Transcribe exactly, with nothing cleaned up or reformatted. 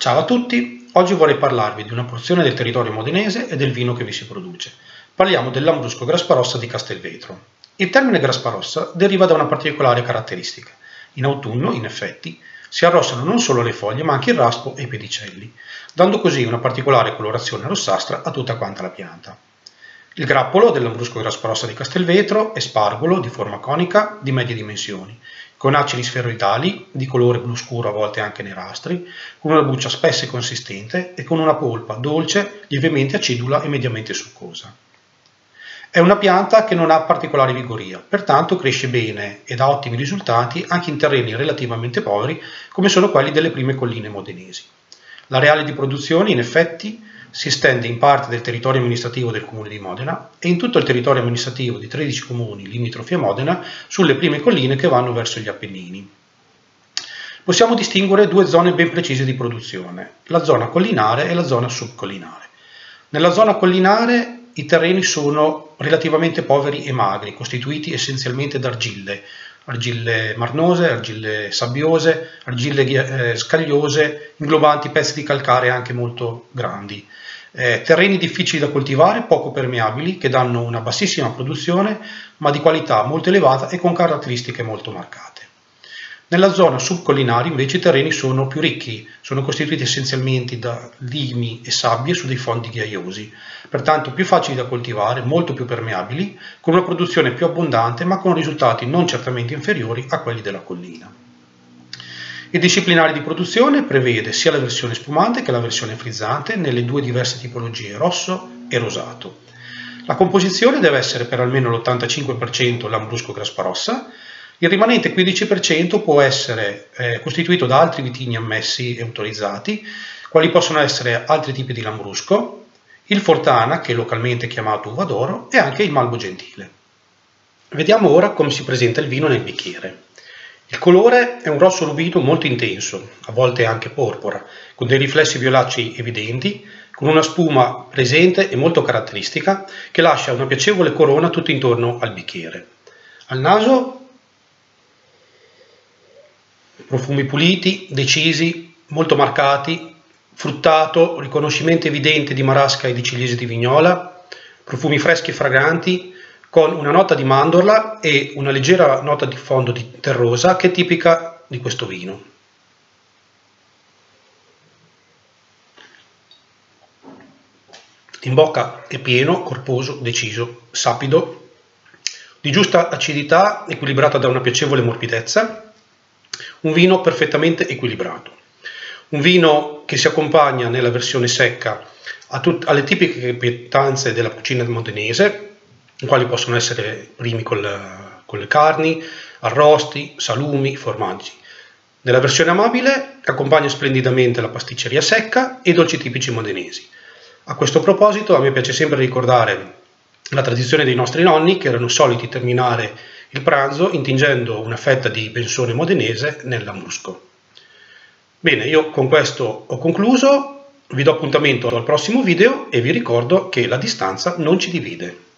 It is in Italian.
Ciao a tutti, oggi vorrei parlarvi di una porzione del territorio modenese e del vino che vi si produce. Parliamo del Lambrusco Grasparossa di Castelvetro. Il termine Grasparossa deriva da una particolare caratteristica. In autunno, in effetti, si arrossano non solo le foglie ma anche il raspo e i pedicelli, dando così una particolare colorazione rossastra a tutta quanta la pianta. Il grappolo del Lambrusco Grasparossa di Castelvetro è spargolo di forma conica di medie dimensioni, con acini sferoidali di colore blu scuro, a volte anche nerastri, con una buccia spessa e consistente e con una polpa dolce, lievemente acidula e mediamente succosa. È una pianta che non ha particolare vigoria, pertanto cresce bene e dà ottimi risultati anche in terreni relativamente poveri come sono quelli delle prime colline modenesi. L'areale di produzione, in effetti, si estende in parte del territorio amministrativo del comune di Modena e in tutto il territorio amministrativo di tredici comuni limitrofi a Modena sulle prime colline che vanno verso gli Appennini. Possiamo distinguere due zone ben precise di produzione, la zona collinare e la zona subcollinare. Nella zona collinare i terreni sono relativamente poveri e magri, costituiti essenzialmente da argille, argille marnose, argille sabbiose, argille eh, scagliose, inglobanti pezzi di calcare anche molto grandi. Eh, terreni difficili da coltivare, poco permeabili, che danno una bassissima produzione, ma di qualità molto elevata e con caratteristiche molto marcate. Nella zona subcollinare invece i terreni sono più ricchi, sono costituiti essenzialmente da limi e sabbie su dei fondi ghiaiosi, pertanto più facili da coltivare, molto più permeabili, con una produzione più abbondante ma con risultati non certamente inferiori a quelli della collina. Il disciplinare di produzione prevede sia la versione spumante che la versione frizzante nelle due diverse tipologie, rosso e rosato. La composizione deve essere per almeno l'ottantacinque per cento Lambrusco Grasparossa. Il rimanente quindici per cento può essere eh, costituito da altri vitigni ammessi e autorizzati, quali possono essere altri tipi di Lambrusco, il Fortana, che è localmente chiamato Uva d'Oro, e anche il Malvo Gentile. Vediamo ora come si presenta il vino nel bicchiere. Il colore è un rosso rubino molto intenso, a volte anche porpora, con dei riflessi violacei evidenti, con una spuma presente e molto caratteristica che lascia una piacevole corona tutto intorno al bicchiere. Al naso profumi puliti, decisi, molto marcati, fruttato, riconoscimento evidente di marasca e di ciliegie di vignola, profumi freschi e fragranti, con una nota di mandorla e una leggera nota di fondo di terrosa che è tipica di questo vino. In bocca è pieno, corposo, deciso, sapido, di giusta acidità equilibrata da una piacevole morbidezza, un vino perfettamente equilibrato. Un vino che si accompagna nella versione secca a tut- alle tipiche pietanze della cucina modenese, quali possono essere primi con, la, con le carni, arrosti, salumi, formaggi. Nella versione amabile accompagna splendidamente la pasticceria secca e i dolci tipici modenesi. A questo proposito a me piace sempre ricordare la tradizione dei nostri nonni, che erano soliti terminare il pranzo intingendo una fetta di bensone modenese nel Lambrusco. Bene, io con questo ho concluso, vi do appuntamento al prossimo video e vi ricordo che la distanza non ci divide.